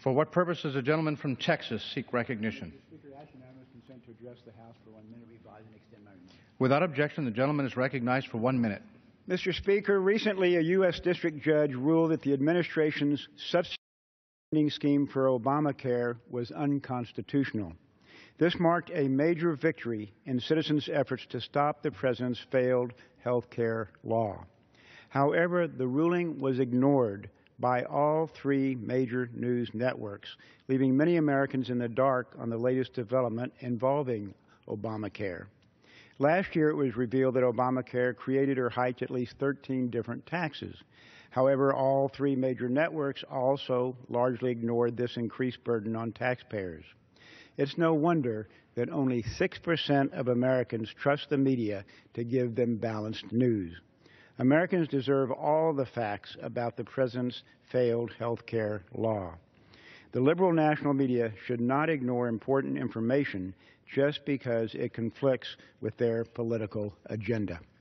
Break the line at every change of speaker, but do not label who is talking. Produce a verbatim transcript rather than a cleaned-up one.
For what purpose does the gentleman from Texas seek recognition?
Mister Speaker, I ask unanimous consent to address the House for one minute, revise and extend my remarks.
Without objection, the gentleman is recognized for one minute.
Mister Speaker, recently a U S district judge ruled that the administration's subsidy scheme for Obamacare was unconstitutional. This marked a major victory in citizens' efforts to stop the president's failed health care law. However, the ruling was ignored by all three major news networks, leaving many Americans in the dark on the latest development involving Obamacare. Last year, it was revealed that Obamacare created or hiked at least thirteen different taxes. However, all three major networks also largely ignored this increased burden on taxpayers. It's no wonder that only six percent of Americans trust the media to give them balanced news. Americans deserve all the facts about the president's failed health care law. The liberal national media should not ignore important information just because it conflicts with their political agenda.